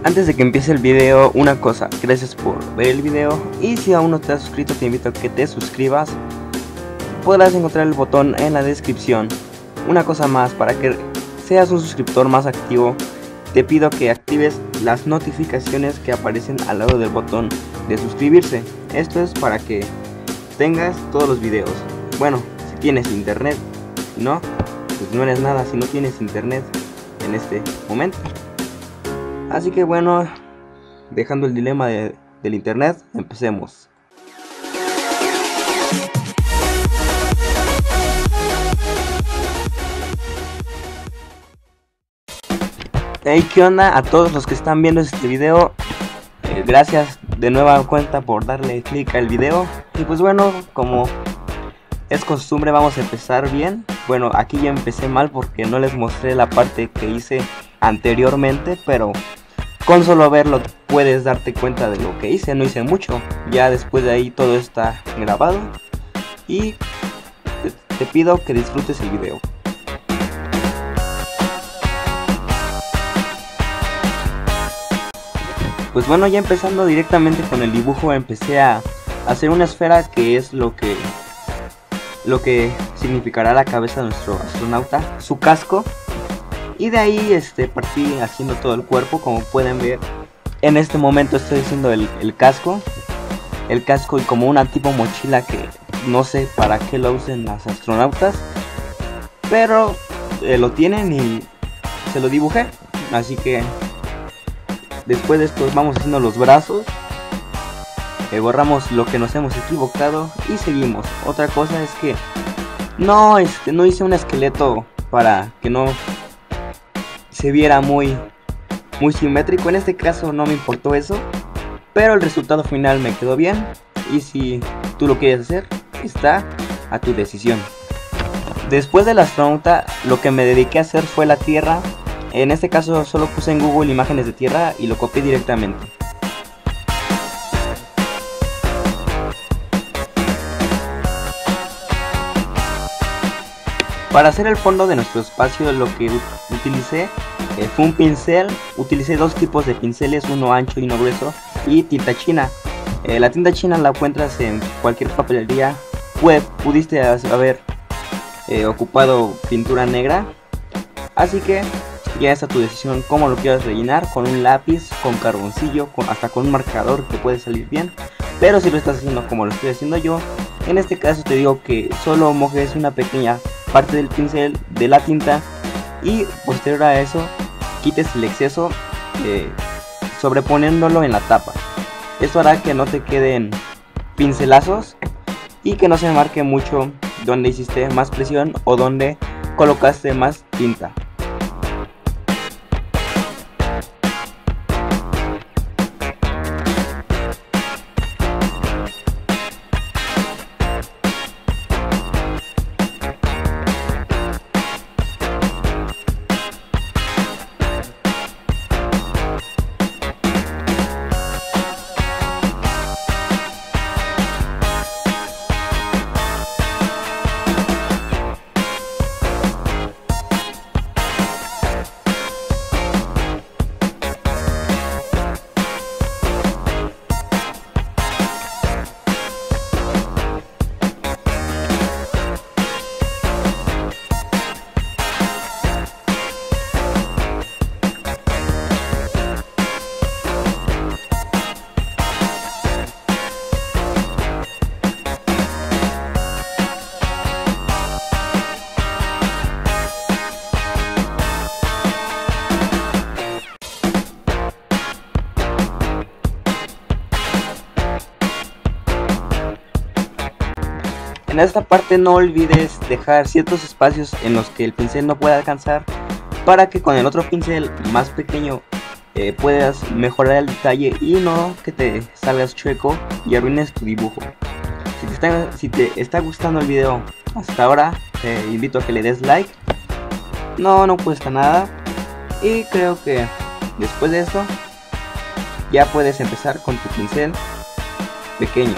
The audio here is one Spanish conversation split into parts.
Antes de que empiece el video, una cosa, gracias por ver el video y si aún no te has suscrito te invito a que te suscribas. Podrás encontrar el botón en la descripción. Una cosa más, para que seas un suscriptor más activo, te pido que actives las notificaciones que aparecen al lado del botón de suscribirse. Esto es para que tengas todos los videos. Bueno, si tienes internet, si no, pues no eres nada si no tienes internet en este momento. Así que bueno, dejando el dilema del internet, empecemos. Hey, ¿qué onda a todos los que están viendo este video? Gracias de nueva cuenta por darle click al video. Y pues bueno, como es costumbre, vamos a empezar bien. Bueno, aquí ya empecé mal porque no les mostré la parte que hice anteriormente, pero con solo verlo puedes darte cuenta de lo que hice. No hice mucho, ya después de ahí todo está grabado y te pido que disfrutes el video. Pues bueno, ya empezando directamente con el dibujo, empecé a hacer una esfera que es lo que significará la cabeza de nuestro astronauta, su casco. Y de ahí partí haciendo todo el cuerpo. Como pueden ver, en este momento estoy haciendo el casco. El casco y como una tipo mochila que no sé para qué lo usen las astronautas, pero lo tienen y se lo dibujé. Así que después de esto vamos haciendo los brazos. Borramos lo que nos hemos equivocado y seguimos. Otra cosa es que no hice un esqueleto para que no se viera muy simétrico. En este caso no me importó eso, pero el resultado final me quedó bien. Y si tú lo quieres hacer, está a tu decisión. Después del astronauta, lo que me dediqué a hacer fue la Tierra. En este caso solo puse en Google imágenes de Tierra y lo copié directamente. Para hacer el fondo de nuestro espacio, lo que utilicé fue un pincel. Utilicé dos tipos de pinceles, uno ancho y uno grueso, y tinta china. La tinta china la encuentras en cualquier papelería web. Pudiste haber ocupado pintura negra, así que ya es a tu decisión cómo lo quieras rellenar, con un lápiz, con carboncillo, hasta con un marcador que puede salir bien. Pero si lo estás haciendo como lo estoy haciendo yo, en este caso te digo que solo mojes una pequeña parte del pincel de la tinta y posterior a eso quites el exceso sobreponiéndolo en la tapa. Esto hará que no te queden pincelazos y que no se marque mucho donde hiciste más presión o donde colocaste más tinta. En esta parte no olvides dejar ciertos espacios en los que el pincel no pueda alcanzar, para que con el otro pincel más pequeño puedas mejorar el detalle y no que te salgas chueco y arruines tu dibujo. Si te está gustando el video hasta ahora, te invito a que le des like. No cuesta nada. Y creo que después de esto ya puedes empezar con tu pincel pequeño.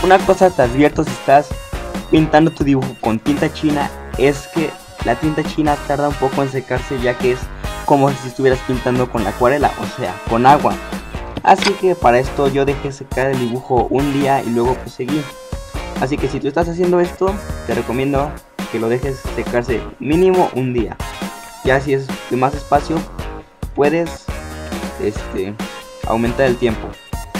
Una cosa te advierto si estás pintando tu dibujo con tinta china, es que la tinta china tarda un poco en secarse, ya que es como si estuvieras pintando con la acuarela, o sea, con agua. Así que para esto yo dejé secar el dibujo un día y luego proseguí. Así que si tú estás haciendo esto, te recomiendo que lo dejes secarse mínimo un día. Ya si es de más espacio, puedes aumentar el tiempo.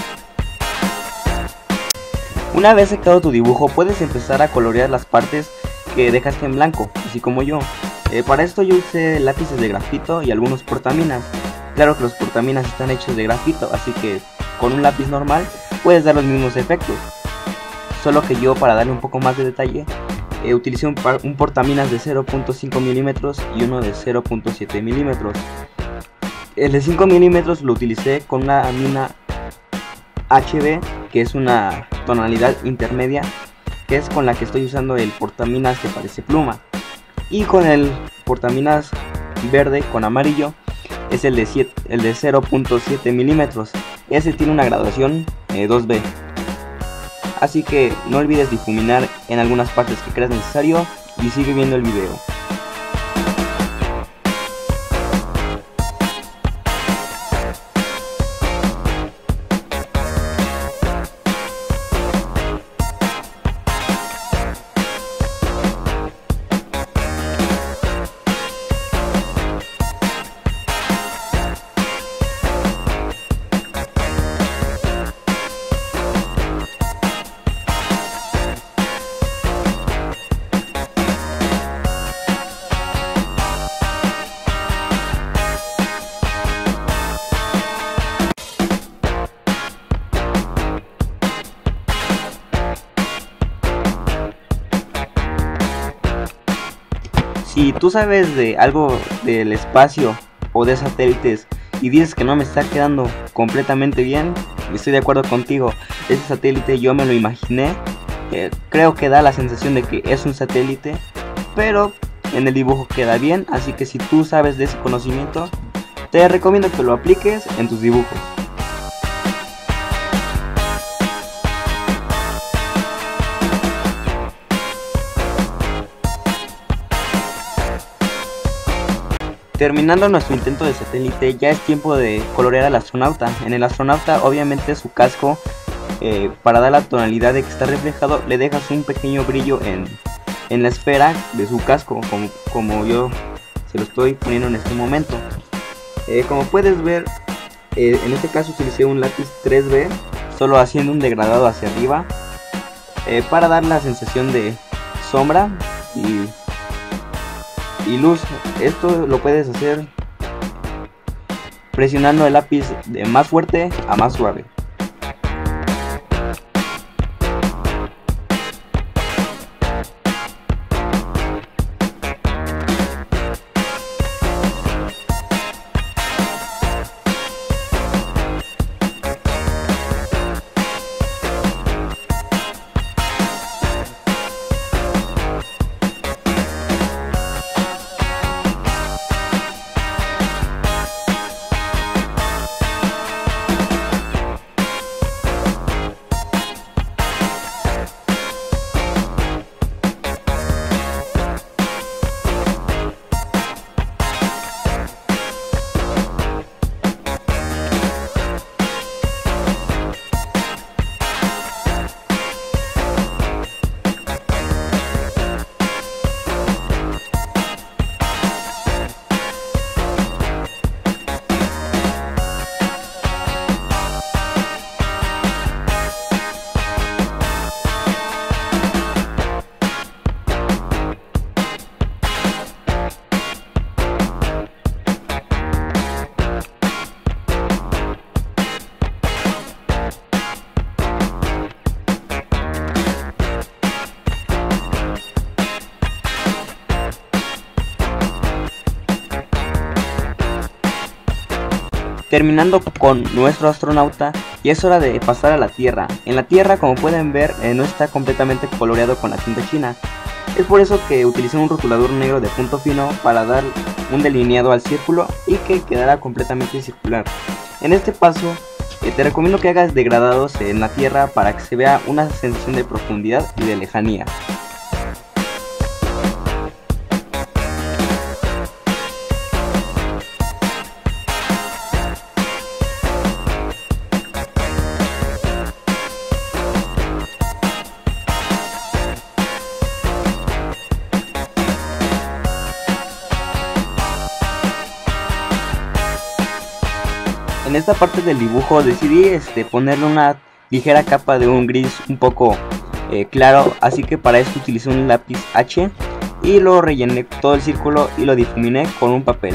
Una vez secado tu dibujo, puedes empezar a colorear las partes que dejaste en blanco, así como yo. Para esto yo usé lápices de grafito y algunos portaminas. Claro que los portaminas están hechos de grafito, así que con un lápiz normal puedes dar los mismos efectos. Solo que yo, para darle un poco más de detalle, utilicé un portaminas de 0.5 milímetros y uno de 0.7 milímetros. El de 5 milímetros lo utilicé con una mina HB, que es una tonalidad intermedia, que es con la que estoy usando el portaminas que parece pluma. Y con el portaminas verde con amarillo es el de 0.7 milímetros. Ese tiene una graduación 2B. Así que no olvides difuminar en algunas partes que creas necesario y sigue viendo el video. Si tú sabes de algo del espacio o de satélites y dices que no me está quedando completamente bien, estoy de acuerdo contigo. Ese satélite yo me lo imaginé, creo que da la sensación de que es un satélite, pero en el dibujo queda bien. Así que si tú sabes de ese conocimiento, te recomiendo que lo apliques en tus dibujos. Terminando nuestro intento de satélite, ya es tiempo de colorear al astronauta. En el astronauta, obviamente, su casco, para dar la tonalidad de que está reflejado, le dejas un pequeño brillo en la esfera de su casco, como yo se lo estoy poniendo en este momento. Como puedes ver, en este caso utilicé un lápiz 3B, solo haciendo un degradado hacia arriba, para dar la sensación de sombra y luz. Esto lo puedes hacer presionando el lápiz de más fuerte a más suave. Terminando con nuestro astronauta, y es hora de pasar a la Tierra. En la Tierra, como pueden ver, no está completamente coloreado con la tinta china. Es por eso que utilicé un rotulador negro de punto fino para dar un delineado al círculo y que quedara completamente circular. En este paso Te recomiendo que hagas degradados en la tierra para que se vea una sensación de profundidad y de lejanía. En esta parte del dibujo decidí ponerle una ligera capa de un gris un poco claro, así que para esto utilicé un lápiz H y lo rellené todo el círculo y lo difuminé con un papel.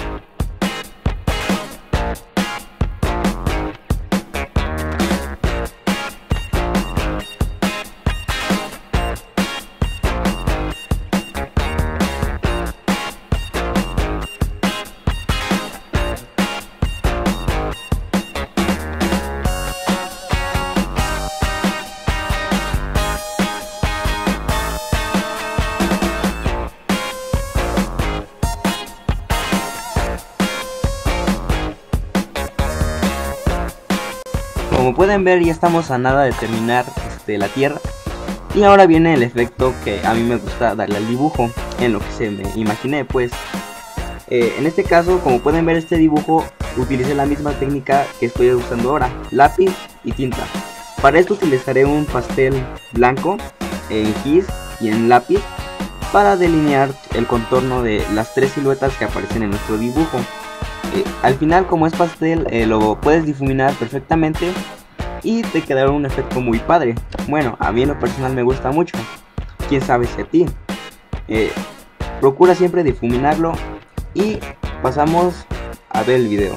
Como pueden ver, ya estamos a nada de terminar la tierra. Y ahora viene el efecto que a mí me gusta darle al dibujo, en lo que se me imaginé pues. En este caso, como pueden ver, este dibujo utilicé la misma técnica que estoy usando ahora, lápiz y tinta. Para esto utilizaré un pastel blanco en gis y en lápiz para delinear el contorno de las tres siluetas que aparecen en nuestro dibujo. Al final, como es pastel, lo puedes difuminar perfectamente y te quedará un efecto muy padre. Bueno, a mí en lo personal me gusta mucho, quién sabe si a ti. Procura siempre difuminarlo y pasamos a ver el video.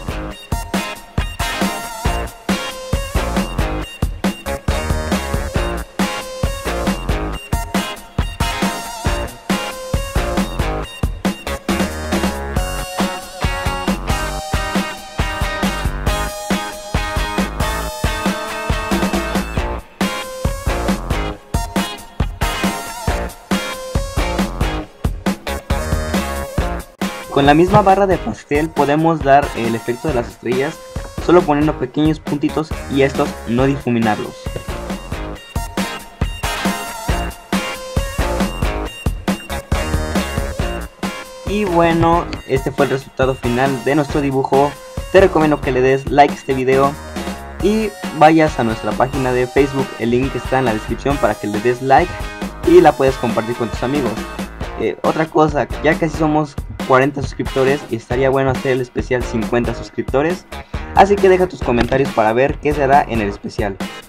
Con la misma barra de pastel podemos dar el efecto de las estrellas solo poniendo pequeños puntitos y estos no difuminarlos. Y bueno, este fue el resultado final de nuestro dibujo. Te recomiendo que le des like a este video y vayas a nuestra página de Facebook, el link está en la descripción para que le des like y la puedes compartir con tus amigos. Otra cosa, ya casi somos 40 suscriptores y estaría bueno hacer el especial 50 suscriptores, así que deja tus comentarios para ver qué será en el especial.